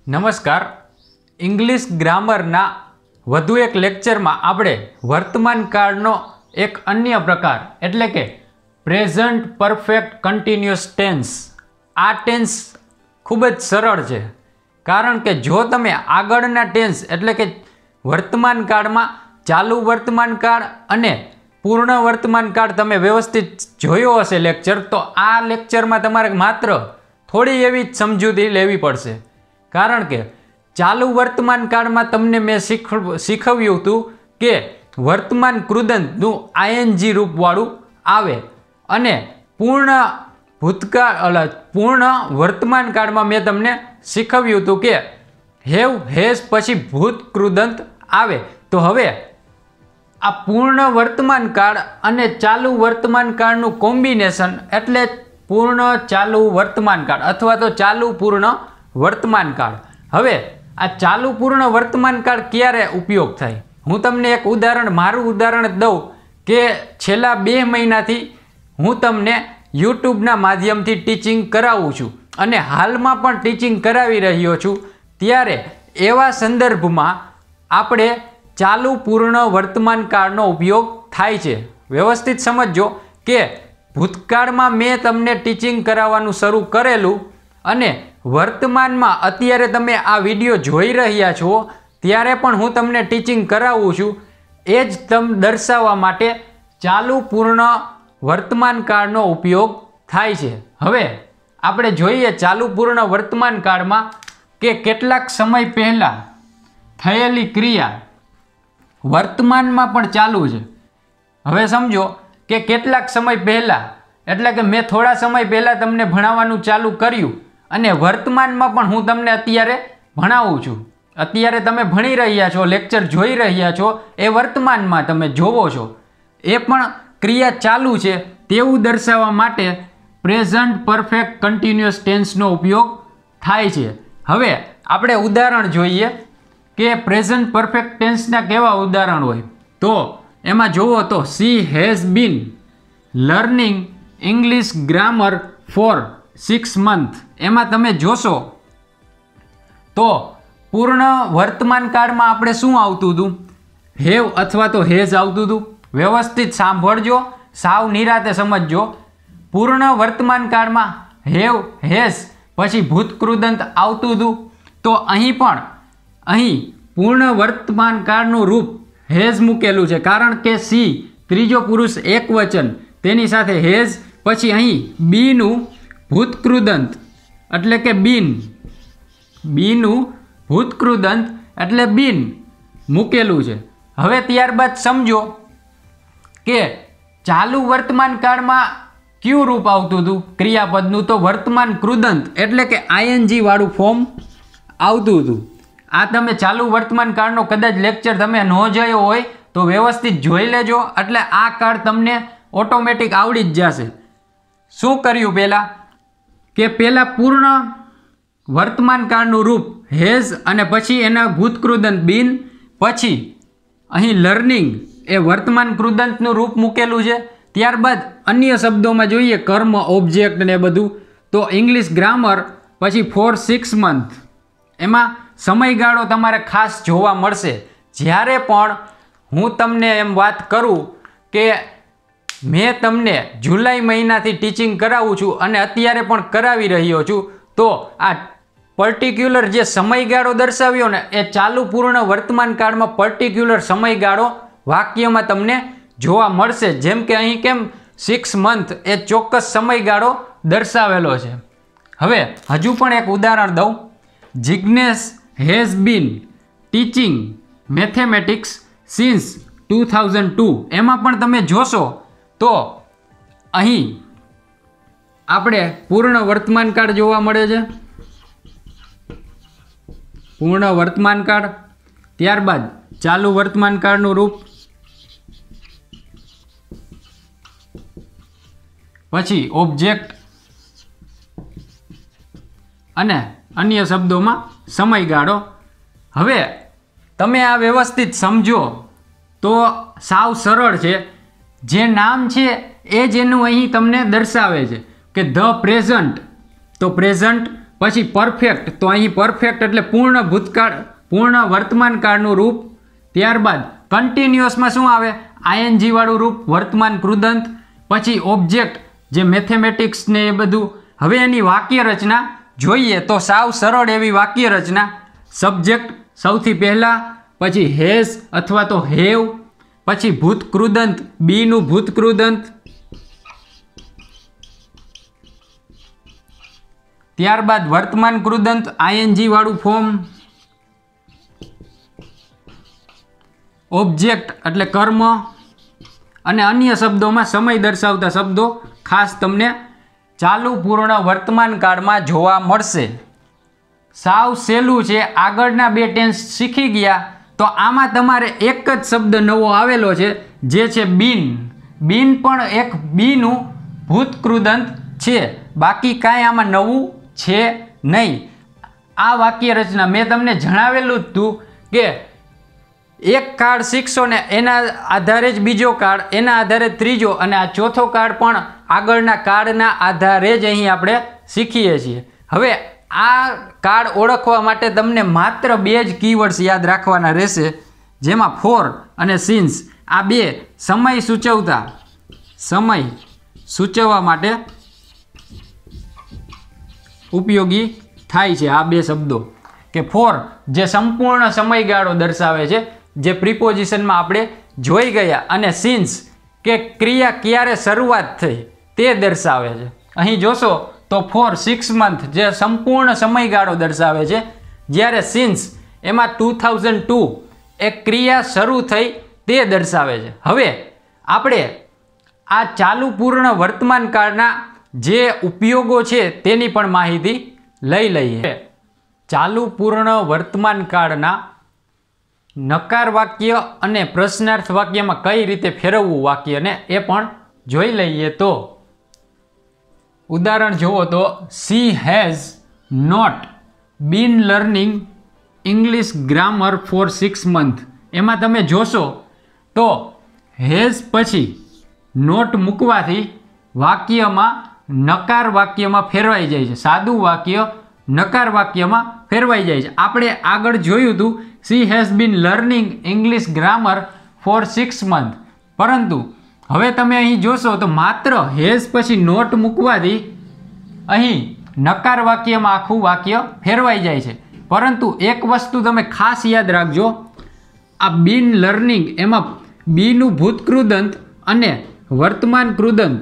નમસ્કાર. ઇંગ્લિશ ગ્રામરના વધુ એક લેક્ચરમાં આપણે વર્તમાન કાળનો એક અન્ય પ્રકાર એટલે કે પ્રેઝન્ટ પરફેક્ટ કન્ટિન્યુઅસ ટેન્સ. આ ટેન્સ ખૂબ જ સરળ છે, કારણ કે જો તમે આગળના ટેન્સ એટલે કે વર્તમાન કાળમાં ચાલુ વર્તમાન કાળ અને પૂર્ણ વર્તમાન કાળ તમે વ્યવસ્થિત જોયો હશે લેક્ચર, તો આ લેક્ચરમાં તમારે માત્ર થોડી એવી જ સમજૂતી લેવી પડશે. કારણ કે ચાલુ વર્તમાન કાળમાં તમને મેં શીખવ્યું હતું કે વર્તમાન કૃદંતનું આઈએનજી રૂપવાળું આવે અને પૂર્ણ વર્તમાન કાળમાં મેં તમને શીખવ્યું હતું કે હેવ હેઝ પછી ભૂત કૃદંત આવે. તો હવે આ પૂર્ણ વર્તમાન કાળ અને ચાલુ વર્તમાન કાળનું કોમ્બિનેશન એટલે પૂર્ણ ચાલુ વર્તમાન કાળ અથવા તો ચાલુ પૂર્ણ વર્તમાન કાળ. હવે આ ચાલુ પૂર્ણ વર્તમાન કાળ ક્યારે ઉપયોગ થાય? હું તમને એક મારું ઉદાહરણ દઉં કે છેલ્લા 2 મહિનાથી હું તમને યુટ્યુબના માધ્યમથી ટીચિંગ કરાવું છું અને હાલમાં પણ ટીચિંગ કરાવી રહ્યો છું. ત્યારે એવા સંદર્ભમાં આપણે ચાલુ પૂર્ણ વર્તમાન કાળનો ઉપયોગ થાય છે. વ્યવસ્થિત સમજો કે ભૂતકાળમાં મેં તમને ટીચિંગ કરાવવાનું શરૂ કરેલું અને વર્તમાનમાં અત્યારે તમે આ વિડીયો જોઈ રહ્યા છો ત્યારે પણ હું તમને ટીચિંગ કરાવું છું. એ જ દર્શાવવા માટે ચાલુ પૂર્ણ વર્તમાન કાળનો ઉપયોગ થાય છે. હવે આપણે જોઈએ ચાલુ પૂર્ણ વર્તમાન કાળમાં કે કેટલાક સમય પહેલાં થયેલી ક્રિયા વર્તમાનમાં પણ ચાલુ છે. હવે સમજો કે કેટલાક સમય પહેલાં એટલે કે મેં થોડા સમય પહેલાં તમને ભણાવવાનું ચાલુ કર્યું અને વર્તમાનમાં પણ હું તમને અત્યારે ભણાવું છું. અત્યારે તમે ભણી રહ્યા છો, લેક્ચર જોઈ રહ્યા છો, એ વર્તમાનમાં તમે જોવો છો, એ પણ ક્રિયા ચાલુ છે તેવું દર્શાવવા માટે પ્રેઝન્ટ પરફેક્ટ કન્ટિન્યુઅસ ટેન્સનો ઉપયોગ થાય છે. હવે આપણે ઉદાહરણ જોઈએ કે પ્રેઝન્ટ પરફેક્ટ ટેન્સના કેવા ઉદાહરણ હોય. તો એમાં જોવો તો she has been learning English grammar for 6 months. એમાં તમે જોશો તો પૂર્ણ વર્તમાન કાળમાં આપણે શું આવતું હતું? હેવ અથવા તો હેઝ આવતું હતું. વ્યવસ્થિત સાંભળજો, સાવ નિરાતે સમજજો. પૂર્ણ વર્તમાન કાળમાં હેવ હેઝ પછી ભૂતકૃદંત આવતું હતું. તો અહીં પૂર્ણ વર્તમાન કાળનું રૂપ હેઝ મૂકેલું છે, કારણ કે સી ત્રીજો પુરુષ એકવચન, તેની સાથે હેઝ પછી અહીં બીનું ભૂતકૃદંત એટલે કે બીનું ભૂતકૃદંત એટલે બીન મૂકેલું છે. હવે ત્યારબાદ સમજો કે ચાલુ વર્તમાન કાળમાં કયું રૂપ આવતું હતું ક્રિયાપદનું? તો વર્તમાન કૃદંત એટલે કે આઈએનજી વાળું ફોર્મ આવતું હતું. આ તમે ચાલુ વર્તમાન કાળનો કદાચ લેક્ચર તમે ન જોયો હોય તો વ્યવસ્થિત જોઈ લેજો, એટલે આ કાળ તમને ઓટોમેટિક આવડી જ જશે. શું કર્યું પહેલાં કે પૂર્ણ વર્તમાન કાળનું રૂપ હેઝ અને પછી એના ભૂતકૃદંત બીન, પછી અહીં લર્નિંગ એ વર્તમાન કૃદંતનું રૂપ મૂકેલું છે. ત્યારબાદ અન્ય શબ્દોમાં જોઈએ કર્મ, ઓબ્જેક્ટ ને બધું, તો ઇંગ્લિશ ગ્રામર પછી ફોર 6 months. એમાં સમયગાળો તમારે ખાસ જોવા મળશે. જ્યારે પણ હું તમને એમ વાત કરું કે મેં તમને જુલાઈ મહિનાથી ટીચિંગ કરાવું છું અને અત્યારે પણ કરાવી રહ્યો છું, તો આ પર્ટિક્યુલર જે સમયગાળો દર્શાવ્યો ને એ ચાલુ પૂર્ણ વર્તમાન કાળમાં પર્ટિક્યુલર સમયગાળો વાક્યમાં તમને જોવા મળશે. જેમ કે અહીં કેમ 6 months એ ચોક્કસ સમયગાળો દર્શાવેલો છે. હવે હજુ પણ એક ઉદાહરણ દઉં. Jignesh has been teaching mathematics since 2002. એમાં પણ તમે જોશો તો અહીં આપણે પૂર્ણ વર્તમાન કાળ જોવા મળે છે, પૂર્ણ વર્તમાન કાળ, ત્યારબાદ ચાલુ વર્તમાન કાળનું રૂપ, પછી ઓબ્જેક્ટ અને અન્ય શબ્દોમાં સમયગાળો. હવે તમે આ વ્યવસ્થિત સમજો તો સાવ સરળ છે. જે નામ છે એ જ એનું અહીં તમને દર્શાવે છે કે ધ પ્રેઝન્ટ. તો પ્રેઝન્ટ પછી પરફેક્ટ, તો અહીં પરફેક્ટ એટલે પૂર્ણ ભૂતકાળ, પૂર્ણ વર્તમાન કાળનું રૂપ. ત્યારબાદ કન્ટિન્યુઅસમાં શું આવે? આઈએનજી વાળું રૂપ, વર્તમાન કૃદંત. પછી ઓબ્જેક્ટ, જે મેથેમેટિક્સ ને એ બધું. હવે એની વાક્ય રચના જોઈએ તો સાવ સરળ એવી વાક્ય રચના. સબ્જેક્ટ સૌથી પહેલા, પછી હેઝ અથવા તો હેવ, પછી ભૂતકૃદંત, બીનું ભૂતકૃદંત. ત્યારબાદ વર્તમાન કૃદંત, આઈએનજી વાળું ફોર્મ. ઓબ્જેક્ટ એટલે કર્મ, અને અન્ય શબ્દોમાં સમય દર્શાવતા શબ્દો ખાસ તમને ચાલુ પૂર્ણ વર્તમાન કાળમાં જોવા મળશે. સાવ સહેલું છે. આગળના બે ટેન્સ શીખી ગયા તો આમાં તમારે એક જ શબ્દ નવો આવેલો છે, જે છે બીન. બીન પણ એક બીનું ભૂતકૃદંત છે, બાકી કાંઈ આમાં નવું છે નહીં. આ વાક્ય રચના મેં તમને જણાવેલું જ હતું કે એક કાળ શીખશો ને એના આધારે જ બીજો કાળ, એના આધારે ત્રીજો, અને આ ચોથો કાળ પણ આગળના કાળના આધારે જ અહીં આપણે શીખીએ છીએ. હવે આ કાળ ઓળખવા માટે તમને માત્ર બે જ કીવર્ડ્સ યાદ રાખવાના રહેશે, જેમાં ફોર અને સિન્સ. આ બે સમય સૂચવવા માટે ઉપયોગી થાય છે. આ બે શબ્દો કે ફોર જે સંપૂર્ણ સમયગાળો દર્શાવે છે, જે પ્રિપોઝિશનમાં આપણે જોઈ ગયા, અને સિન્સ કે ક્રિયા ક્યારે શરૂઆત થઈ તે દર્શાવે છે. અહીં જોશો તો ફોર 6 મંથ જે સંપૂર્ણ સમયગાળો દર્શાવે છે, જ્યારે સિન્સ એમાં 2002 એક ક્રિયા શરૂ થઈ તે દર્શાવે છે. હવે આપણે આ ચાલુ પૂર્ણ વર્તમાન કાળના જે ઉપયોગો છે તેની પણ માહિતી લઈ લઈએ. ચાલુ પૂર્ણ વર્તમાન કાળના નકાર વાક્ય અને પ્રશ્નાર્થ વાક્યમાં કઈ રીતે ફેરવવું વાક્યને એ પણ જોઈ લઈએ. તો ઉદાહરણ જુઓ તો she has not been learning English grammar for 6 month. એમાં તમે જોશો તો હેઝ પછી નોટ મૂકવાથી વાક્યમાં નકાર વાક્યમાં ફેરવાઈ જાય છે. સાદું વાક્ય નકાર વાક્યમાં ફેરવાઈ જાય છે. આપણે આગળ જોયું હતું she has been learning English grammar for 6 month, પરંતુ હવે તમે અહીં જોશો તો માત્ર હેઝ પછી નોટ મૂકવાથી અહીં નકાર વાક્યમાં આખું વાક્ય ફેરવાઈ જાય છે. પરંતુ એક વસ્તુ તમે ખાસ યાદ રાખજો, આ બીન લર્નિંગ એમાં બીનું ભૂતકૃદંત અને વર્તમાન કૃદંત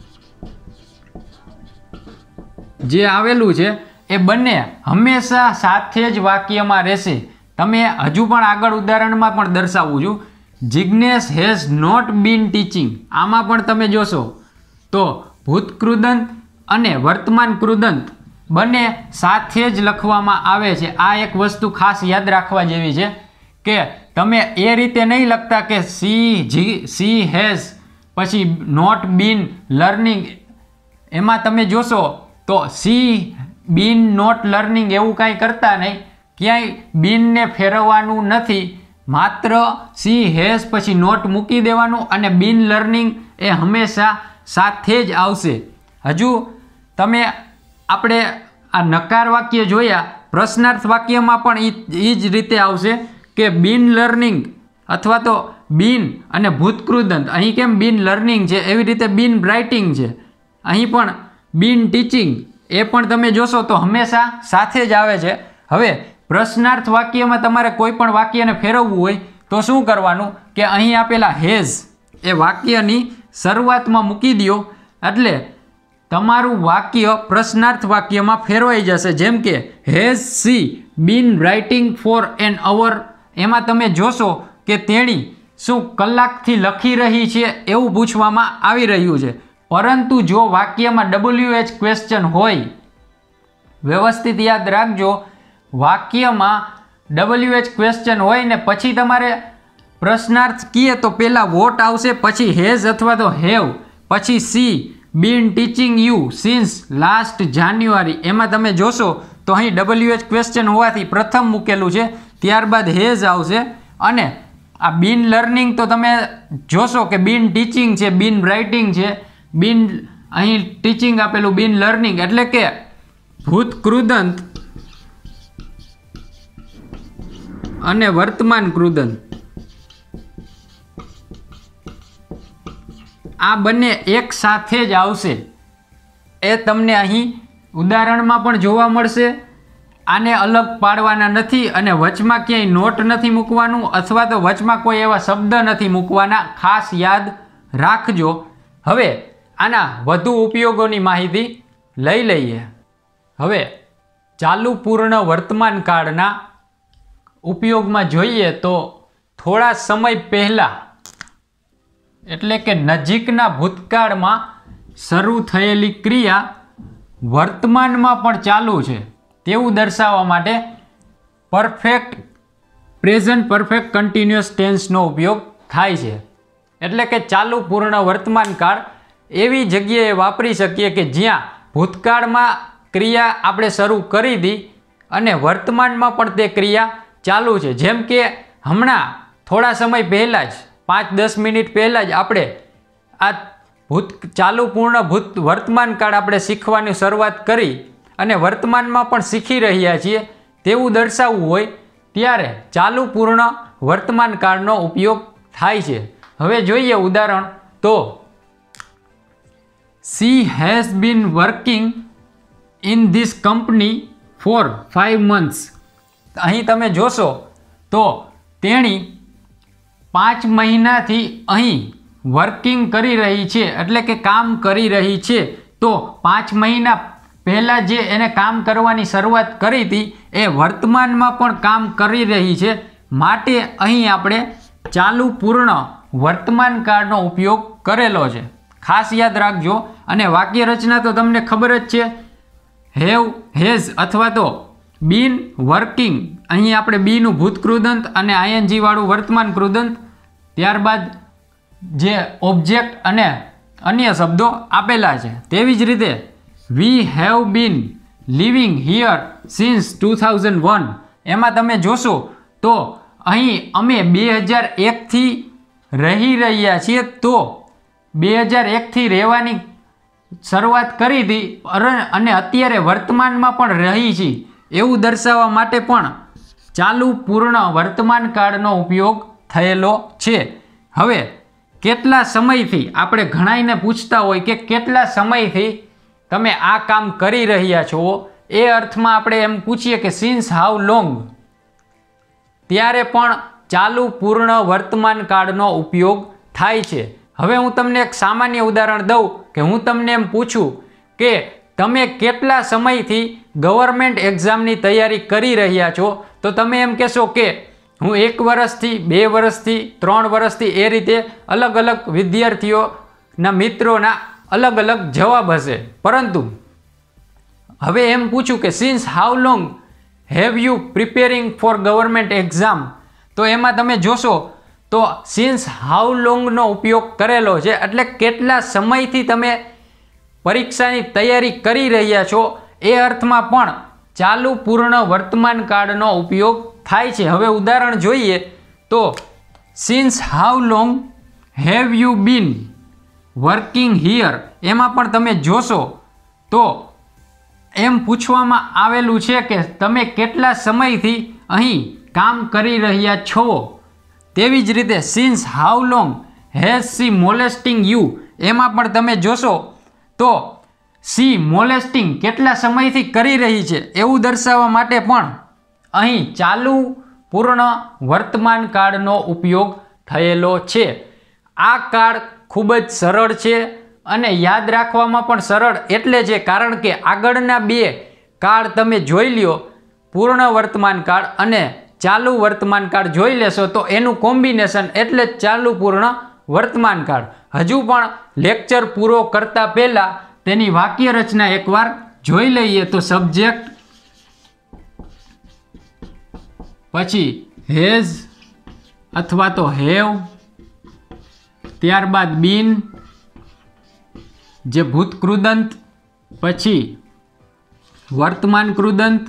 જે આવેલું છે એ બંને હંમેશા સાથે જ વાક્યમાં રહેશે. તમે હજુ પણ આગળ ઉદાહરણમાં પણ દર્શાવું છું. Jignesh has not been teaching, આમાં પણ તમે જોશો તો ભૂતકૃદંત અને વર્તમાન કૃદંત બંને સાથે જ લખવામાં આવે છે. આ એક વસ્તુ ખાસ યાદ રાખવા જેવી છે કે તમે એ રીતે નહીં લખતા કે સી હેઝ પછી નોટ બીન લર્નિંગ. એમાં તમે જોશો તો સી બીન નોટ લર્નિંગ એવું કાંઈ કરતા નહીં, ક્યાંય બીનને ફેરવવાનું નથી. માત્ર સી હેઝ પછી નોટ મૂકી દેવાનું અને બીન લર્નિંગ એ હંમેશા સાથે જ આવશે. હજુ તમે આપણે આ નકાર વાક્ય જોયા, પ્રશ્નાર્થ વાક્યમાં પણ એ જ રીતે આવશે કે બીન લર્નિંગ અથવા તો બીન અને ભૂતકૃદંત. અહીં કેમ બીન લર્નિંગ છે એવી રીતે બીન રાઇટિંગ છે. અહીં પણ બીન ટીચિંગ એ પણ તમે જોશો તો હંમેશા સાથે જ આવે છે. હવે પ્રશ્નાર્થ વાક્યમાં તમારે કોઈ પણ વાક્યને ફેરવવું હોય તો શું કરવાનું કે અહીં આપેલા હેઝ એ વાક્યની શરૂઆતમાં મૂકી દો, એટલે તમારું વાક્ય પ્રશ્નાર્થ વાક્યમાં ફેરવાઈ જશે. જેમ કે has she been writing for an hour, એમાં તમે જોશો કે તેણી શું કલાકથી લખી રહી છે એવું પૂછવામાં આવી રહ્યું છે. પરંતુ જો વાક્યમાં WH ક્વેશ્ચન હોય, વ્યવસ્થિત યાદ રાખજો, વાક્યમાં WH ક્વેશ્ચન હોય ને પછી તમારે પ્રશ્નાર્થ કહીએ તો પહેલાં વોટ આવશે, પછી હેઝ અથવા તો હેવ, પછી she been teaching you since last January. એમાં તમે જોશો તો અહીં WH ક્વેશ્ચન હોવાથી પ્રથમ મૂકેલું છે, ત્યારબાદ હેઝ આવશે. અને આ બીન લર્નિંગ તો તમે જોશો કે બીન ટીચિંગ છે, બીન રાઇટિંગ છે, બીન અહીં ટીચિંગ આપેલું બીન લર્નિંગ, એટલે કે ભૂતકૃદંત અને વર્તમાન કૃદંત આ બંને એક સાથે જ આવશે એ તમને અહીં ઉદાહરણમાં પણ જોવા મળશે. આને અલગ પાડવાના નથી અને વચમાં ક્યાંય નોટ નથી મૂકવાનું અથવા તો વચમાં કોઈ એવા શબ્દ નથી મૂકવાના, ખાસ યાદ રાખજો. હવે આના વધુ ઉપયોગોની માહિતી લઈ લઈએ. હવે ચાલુ પૂર્ણ વર્તમાન કાળના ઉપયોગમાં જોઈએ તો થોડા સમય પહેલાં એટલે કે નજીકના ભૂતકાળમાં શરૂ થયેલી ક્રિયા વર્તમાનમાં પણ ચાલુ છે તેવું દર્શાવવા માટે પ્રેઝન્ટ પરફેક્ટ કન્ટિન્યુઅસ ટેન્સનો ઉપયોગ થાય છે. એટલે કે ચાલુ પૂર્ણ વર્તમાન કાળ એવી જગ્યાએ વાપરી શકીએ કે જ્યાં ભૂતકાળમાં ક્રિયા આપણે શરૂ કરી હતી અને વર્તમાનમાં પણ તે ક્રિયા ચાલુ છે. જેમ કે હમણાં થોડા સમય પહેલાં જ 5-10 મિનિટ પહેલાં જ આપણે આ ચાલુ પૂર્ણ વર્તમાન કાળ આપણે શીખવાની શરૂઆત કરી અને વર્તમાનમાં પણ શીખી રહ્યા છીએ તેવું દર્શાવવું હોય ત્યારે ચાલુ પૂર્ણ વર્તમાન કાળનો ઉપયોગ થાય છે. હવે જોઈએ ઉદાહરણ તો She has been working in this company for 5 months. અહીં તમે જોશો તો તેણી 5 મહિનાથી અહીં વર્કિંગ કરી રહી છે એટલે કે કામ કરી રહી છે. તો 5 મહિના પહેલાં જે એને કામ કરવાની શરૂઆત કરી હતી એ વર્તમાનમાં પણ કામ કરી રહી છે. માટે અહીં આપણે ચાલુ પૂર્ણ વર્તમાન કાળનો ઉપયોગ કરેલો છે, ખાસ યાદ રાખજો. અને વાક્ય રચના તો તમને ખબર જ છે, હેવ, હેઝ અથવા તો બીન વર્કિંગ. અહીં આપણે બીનું ભૂતકૃદંત અને આઈએનજી વાળું વર્તમાન કૃદંત, ત્યારબાદ જે ઓબ્જેક્ટ અને અન્ય શબ્દો આપેલા છે. તેવી જ રીતે we have been living here since 2001 એમાં તમે જોશો તો અહીં અમે 2001થી રહી રહ્યા છીએ. તો 2001થી રહેવાની શરૂઆત કરી હતી અને અત્યારે વર્તમાનમાં પણ રહી છીએ એવું દર્શાવવા માટે પણ ચાલુ પૂર્ણ વર્તમાન કાળનો ઉપયોગ થયેલો છે. હવે કેટલા સમયથી આપણે ઘણાઈને પૂછતા હોય કે કેટલા સમયથી તમે આ કામ કરી રહ્યા છો, એ અર્થમાં આપણે એમ પૂછીએ કે સિન્સ હાઉ લોંગ, ત્યારે પણ ચાલુ પૂર્ણ વર્તમાન કાળનો ઉપયોગ થાય છે. હવે હું તમને એક સામાન્ય ઉદાહરણ દઉં કે હું તમને એમ પૂછું કે તમે કેટલા સમયથી ગવર્મેન્ટ એક્ઝામની તૈયારી કરી રહ્યા છો, તો તમે એમ કહેશો કે હું 1 વર્ષથી, 2 વર્ષથી, 3 વર્ષથી, એ રીતે અલગ અલગ વિદ્યાર્થીઓના મિત્રોના અલગ અલગ જવાબ હશે. પરંતુ હવે એમ પૂછું કે since how long have you preparing for government exam, તો એમાં તમે જોશો તો સિન્સ હાઉ લોંગનો ઉપયોગ કરેલો છે. એટલે કેટલા સમયથી તમે પરીક્ષાની તૈયારી કરી રહ્યા છો એ અર્થમાં પણ ચાલુ પૂર્ણ વર્તમાન કાળનો ઉપયોગ થાય છે. હવે ઉદાહરણ જોઈએ તો since how long have you been working here, એમાં પણ તમે જોશો તો એમ પૂછવામાં આવેલું છે કે તમે કેટલા સમયથી અહીં કામ કરી રહ્યા છો. તેવી જ રીતે since how long has she molesting you, એમાં પણ તમે જોશો તો સી મોલેસ્ટિંગ કેટલા સમયથી કરી રહી છે એવું દર્શાવવા માટે પણ અહીં ચાલુ પૂર્ણ વર્તમાન કાળનો ઉપયોગ થયેલો છે. આ કાળ ખૂબ જ સરળ છે અને યાદ રાખવામાં પણ સરળ એટલે છે કારણ કે આગળના 2 કાળ તમે જોઈ લ્યો, પૂર્ણ વર્તમાન કાળ અને ચાલુ વર્તમાન કાળ જોઈ લેશો તો એનું કોમ્બિનેશન એટલે જ ચાલુ પૂર્ણ વર્તમાન કાળ. હજુ પણ લેક્ચર પૂરો કરતા પહેલાં તેની વાક્ય રચના એકવાર જોઈ લઈએ તો સબ્જેક્ટ, પછી હેઝ અથવા તો હેવ, ત્યારબાદ બીન જે ભૂતકૃદંત, પછી વર્તમાન કૃદંત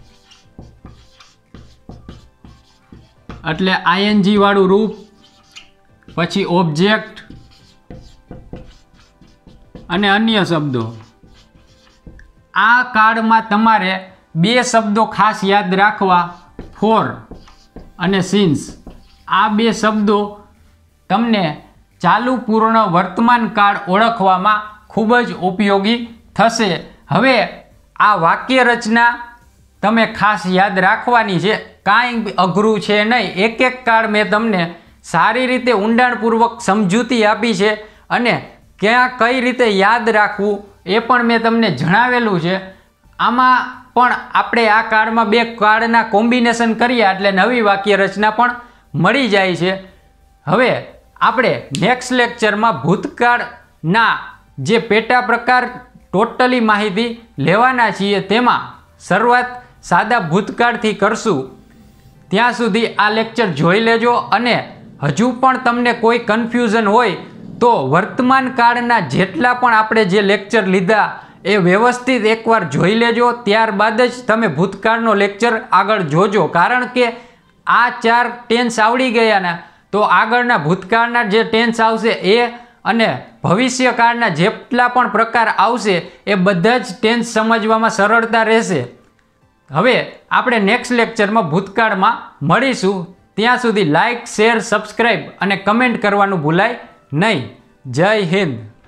એટલે આઈએનજી વાળું રૂપ, પછી ઓબ્જેક્ટ અને અન્ય શબ્દો. આ કાર્ડમાં તમારે બે શબ્દો ખાસ યાદ રાખવા, ફોર અને સિન્સ. આ બે શબ્દો તમને ચાલુ પૂર્ણ વર્તમાન કાળ ઓળખવામાં ખૂબ જ ઉપયોગી થશે. હવે આ વાક્ય રચના તમે ખાસ યાદ રાખવાની છે, કાંઈ અઘરું છે નહીં. એક એક કાળ મેં તમને સારી રીતે ઊંડાણપૂર્વક સમજૂતી આપી છે અને ક્યાં કઈ રીતે યાદ રાખવું એ પણ મેં તમને જણાવેલું છે. આમાં પણ આપણે આ કાર્ડમાં બે કાર્ડના કોમ્બિનેશન કર્યા એટલે નવી વાક્ય રચના પણ મળી જાય છે. હવે આપણે નેક્સ્ટ લેક્ચરમાં ભૂતકાળના જે પેટા પ્રકાર ટોટલી માહિતી લેવાના છીએ તેમાં શરૂઆત સાદા ભૂતકાળથી કરશું. ત્યાં સુધી આ લેક્ચર જોઈ લેજો અને હજુ પણ તમને કોઈ કન્ફ્યુઝન હોય તો વર્તમાન કાળના જેટલા પણ આપણે જે લેક્ચર લીધા એ વ્યવસ્થિત એકવાર જોઈ લેજો. ત્યારબાદ જ તમે ભૂતકાળનો લેક્ચર આગળ જોજો. કારણ કે આ 4 ટેન્સ આવડી ગયા ને તો આગળના ભૂતકાળના જે ટેન્સ આવશે એ અને ભવિષ્યકાળના જેટલા પણ પ્રકાર આવશે એ બધા જ ટેન્સ સમજવામાં સરળતા રહેશે. હવે આપણે નેક્સ્ટ લેક્ચરમાં ભૂતકાળમાં મળીશું. ત્યાં સુધી લાઇક, શેર, સબસ્ક્રાઈબ અને કમેન્ટ કરવાનું ભૂલાય નહીં. જય હિન્દ.